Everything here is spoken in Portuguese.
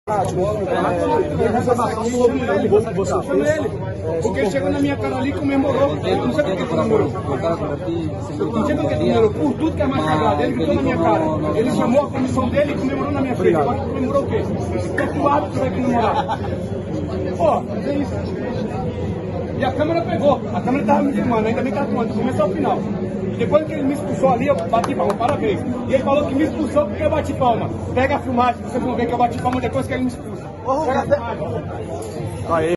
Porque ele chegou na minha cara ali e comemorou. Eu não sei por que comemorou. Não sei por que comemorou. Por tudo que é mais sagrado. Ele gritou na minha cara. Ele chamou a comissão dele e comemorou na minha frente. Agora comemorou o quê? Porque o árbitro vai comemorar. Pô, é isso. E a câmera pegou. A câmera estava me filmando, ainda bem que estava filmando, do começo ao final. Depois que ele me expulsou ali, eu bati palma, parabéns. E ele falou que me expulsou porque eu bati palma. Pega a filmagem, vocês vão ver que eu bati palma depois que ele me expulsa. Pega a filmagem.